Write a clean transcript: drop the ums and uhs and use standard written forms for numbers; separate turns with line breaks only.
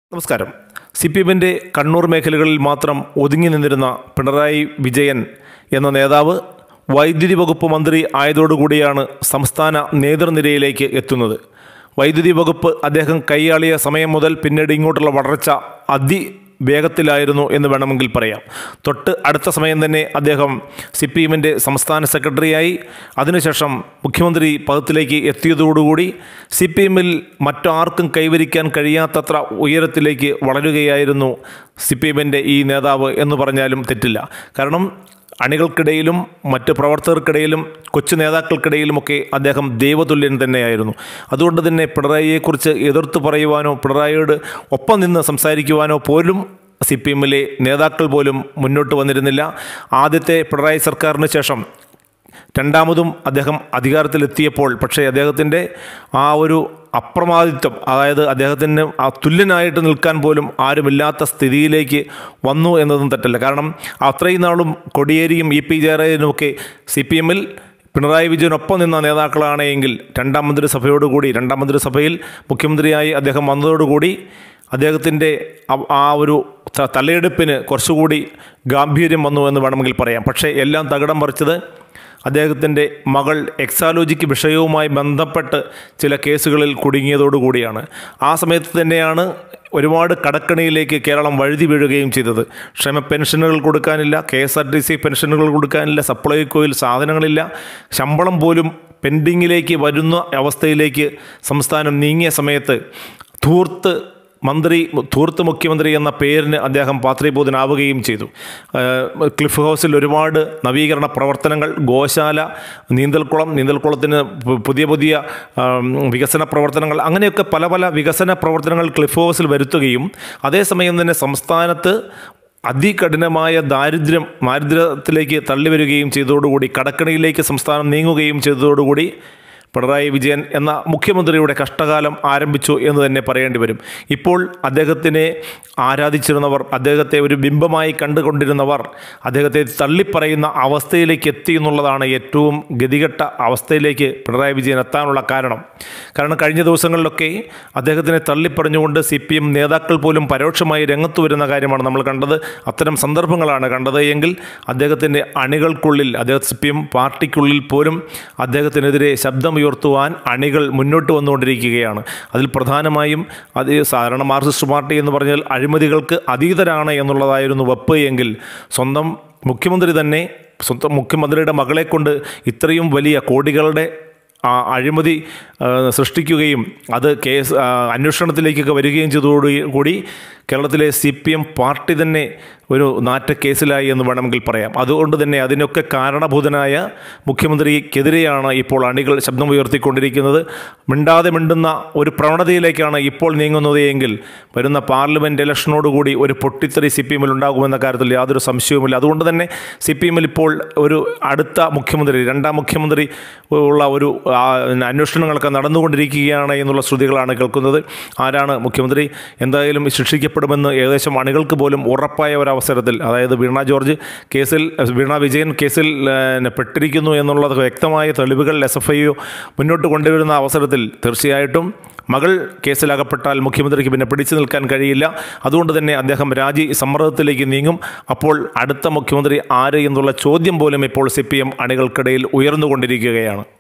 നമസ്കാരം. CPMന്റെ കണ്ണൂർ മേഖലകളിൽ മാത്രം ഒതുങ്ങി നിന്നിരുന്ന പിണറായി വിജയൻ എന്ന നേതാവ് വൈദ്യുതി വകുപ്പ് മന്ത്രി ആയതോടുകൂടിയാണ് സംസ്ഥാന നേതൃനിരയിലേക്ക് എത്തുന്നത്. വൈദ്യുതി വകുപ്പ് അദ്ദേഹം കൈയാളിയ സമയം മുതൽ പിന്നീട് ഇങ്ങോട്ടുള്ള വളർച്ച വേഗത്തിലായിരുന്നു എന്ന് വേണമെങ്കിൽ പറയാം. തൊട്ട് അടുത്ത സമയം തന്നെ അദ്ദേഹം CPMന്റെ സംസ്ഥാന സെക്രട്ടറിയായി. അതിനുശേഷം മുഖ്യമന്ത്രി പദത്തിലേക്ക് എത്തിയതോടുകൂടി CPMൽ മറ്റാർക്കും കൈവരിക്കാൻ കഴിയാത്തത്ര ഉയരത്തിലേക്ക് വളരുകയായിരുന്നു CPMന്റെ ഈ നേതാവ് എന്ന് പറഞ്ഞാലും തെറ്റില്ല. കാരണം അണികൾക്കിടയിലും മറ്റ് പ്രവർത്തകർക്കിടയിലും കൊച്ചു നേതാക്കൾക്കിടയിലുമൊക്കെ അദ്ദേഹം ദൈവതുല്യൻ തന്നെയായിരുന്നു. അതുകൊണ്ട് തന്നെ പിണറായിയെക്കുറിച്ച് എതിർത്ത് പറയുവാനോ പിണറായിയോട് ഒപ്പം നിന്ന് സംസാരിക്കുവാനോ പോലും CPMലെ നേതാക്കൾ പോലും മുന്നോട്ട് വന്നിരുന്നില്ല. ആദ്യത്തെ പിണറായി സർക്കാരിന് ശേഷം രണ്ടാമതും അദ്ദേഹം അധികാരത്തിലെത്തിയപ്പോൾ പക്ഷേ അദ്ദേഹത്തിൻ്റെ ആ ഒരു അപ്രമാദിത്വം, അതായത് അദ്ദേഹത്തിന് ആ തുല്യനായിട്ട് നിൽക്കാൻ പോലും ആരുമില്ലാത്ത സ്ഥിതിയിലേക്ക് വന്നു എന്നതും തെറ്റല്ല. കാരണം അത്രയും നാളും കൊടിയേരിയും EP ജയരാജനുമൊക്കെ CPMൽ പിണറായി വിജയനൊപ്പം നിന്ന നേതാക്കളാണ് എങ്കിൽ രണ്ടാം മന്ത്രിസഭയിൽ മുഖ്യമന്ത്രിയായി അദ്ദേഹം വന്നതോടുകൂടി അദ്ദേഹത്തിൻ്റെ ആ ഒരു തലയെടുപ്പിന് കുറച്ചുകൂടി ഗാംഭീര്യം വന്നു എന്ന് വേണമെങ്കിൽ പറയാം. പക്ഷേ എല്ലാം തകിടം മറിച്ചത് അദ്ദേഹത്തിൻ്റെ മകൾ എക്സാലോജിക്ക് വിഷയവുമായി ബന്ധപ്പെട്ട് ചില കേസുകളിൽ കുടുങ്ങിയതോടുകൂടിയാണ്. ആ സമയത്ത് തന്നെയാണ് ഒരുപാട് കടക്കണിയിലേക്ക് കേരളം വഴുതി വീഴുകയും ചെയ്തത്. ക്ഷേമ പെൻഷനുകൾ കൊടുക്കാനില്ല, KSRTC പെൻഷനുകൾ കൊടുക്കാനില്ല, സപ്ലൈകോയിൽ സാധനങ്ങളില്ല, ശമ്പളം പോലും പെൻഡിങ്ങിലേക്ക് വരുന്ന അവസ്ഥയിലേക്ക് സംസ്ഥാനം നീങ്ങിയ സമയത്ത് ധൂർത്ത് മുഖ്യമന്ത്രി എന്ന പേരിന് അദ്ദേഹം പാത്രീഭൂതനാവുകയും ചെയ്തു. ക്ലിഫ് ഹൗസിൽ ഒരുപാട് നവീകരണ പ്രവർത്തനങ്ങൾ, ഗോശാല, നീന്തൽക്കുളത്തിന് പുതിയ വികസന പ്രവർത്തനങ്ങൾ, അങ്ങനെയൊക്കെ പല വികസന പ്രവർത്തനങ്ങൾ ക്ലിഫ് ഹൗസിൽ വരുത്തുകയും അതേസമയം തന്നെ സംസ്ഥാനത്ത് അതികഠിനമായ ദാരിദ്ര്യത്തിലേക്ക് തള്ളിവരികയും ചെയ്തതോടുകൂടി കടക്കണിയിലേക്ക് സംസ്ഥാനം നീങ്ങുകയും ചെയ്തതോടുകൂടി പിണറായി വിജയൻ എന്ന മുഖ്യമന്ത്രിയുടെ കഷ്ടകാലം ആരംഭിച്ചു എന്ന് തന്നെ പറയേണ്ടി വരും. ഇപ്പോൾ അദ്ദേഹത്തിനെ ആരാധിച്ചിരുന്നവർ, അദ്ദേഹത്തെ ഒരു ബിംബമായി കണ്ടുകൊണ്ടിരുന്നവർ അദ്ദേഹത്തെ തള്ളിപ്പറയുന്ന അവസ്ഥയിലേക്ക് എത്തി എന്നുള്ളതാണ് ഏറ്റവും ഗതികെട്ട അവസ്ഥയിലേക്ക് പിണറായി വിജയൻ എത്താനുള്ള കാരണം. കഴിഞ്ഞ ദിവസങ്ങളിലൊക്കെ അദ്ദേഹത്തിനെ തള്ളിപ്പറഞ്ഞുകൊണ്ട് CPM നേതാക്കൾ പോലും പരോക്ഷമായി രംഗത്ത് വരുന്ന കാര്യമാണ് നമ്മൾ കണ്ടത്. അത്തരം സന്ദർഭങ്ങളാണ് കണ്ടത് എങ്കിൽ അദ്ദേഹത്തിൻ്റെ അണികൾക്കുള്ളിൽ, CPM പാർട്ടിക്കുള്ളിൽ പോലും അദ്ദേഹത്തിനെതിരെ ഉയർത്തുവാൻ അണികൾ മുന്നോട്ട് വന്നുകൊണ്ടിരിക്കുകയാണ്. അതിൽ പ്രധാനമായും സാധാരണ മാർക്സിസ്റ്റ് പാർട്ടി എന്ന് പറഞ്ഞാൽ അഴിമതികൾക്ക് അതീതരാണ് എന്നുള്ളതായിരുന്നു വെപ്പ് എങ്കിൽ സ്വന്തം മുഖ്യമന്ത്രിയുടെ മകളെ കൊണ്ട് ഇത്രയും വലിയ കോടികളുടെ അഴിമതി സൃഷ്ടിക്കുകയും അത് അന്വേഷണത്തിലേക്കൊക്കെ വരികയും ചെയ്തതോടുകൂടി കേരളത്തിലെ CPM പാർട്ടി തന്നെ ഒരു നാറ്റക്കേസിലായി എന്ന് വേണമെങ്കിൽ പറയാം. അതുകൊണ്ട് തന്നെ അതിനൊക്കെ കാരണഭൂതനായ മുഖ്യമന്ത്രിക്കെതിരെയാണ് ഇപ്പോൾ അണികൾ ശബ്ദമുയർത്തിക്കൊണ്ടിരിക്കുന്നത്. മിണ്ടുന്ന ഒരു പ്രവണതയിലേക്കാണ് ഇപ്പോൾ നീങ്ങുന്നത് എങ്കിൽ വരുന്ന പാർലമെൻറ്റ് ഇലക്ഷനോടുകൂടി ഒരു പൊട്ടിത്തെറി CPMൽ ഉണ്ടാകുമെന്ന കാര്യത്തിൽ യാതൊരു സംശയവുമില്ല. അതുകൊണ്ട് തന്നെ CPMൽ ഇപ്പോൾ ഒരു അടുത്ത രണ്ടാം മുഖ്യമന്ത്രി ഉള്ള ഒരു അന്വേഷണങ്ങളൊക്കെ നടന്നുകൊണ്ടിരിക്കുകയാണ് എന്നുള്ള ശ്രുതികളാണ് കേൾക്കുന്നത്. ആരാണ് മുഖ്യമന്ത്രി, എന്തായാലും ശിക്ഷിക്കപ്പെടുമെന്ന് ഏകദേശം അണികൾക്ക് പോലും ഉറപ്പായ ഒരവസരത്തിൽ, അതായത് വീണ വിജയൻ കേസിൽ പെട്ടിരിക്കുന്നു എന്നുള്ളത് വ്യക്തമായ തെളിവുകൾ SFI മുന്നോട്ട് കൊണ്ടുവരുന്ന അവസരത്തിൽ തീർച്ചയായിട്ടും മകൾ കേസിലകപ്പെട്ടാൽ മുഖ്യമന്ത്രിക്ക് പിന്നെ പിടിച്ചു നിൽക്കാൻ കഴിയില്ല. അതുകൊണ്ട് തന്നെ അദ്ദേഹം സമ്മർദ്ദത്തിലേക്ക് നീങ്ങും. അപ്പോൾ അടുത്ത മുഖ്യമന്ത്രി ആര് എന്നുള്ള ചോദ്യം പോലും ഇപ്പോൾ CPM അണികൾക്കിടയിൽ ഉയർന്നുകൊണ്ടിരിക്കുകയാണ്.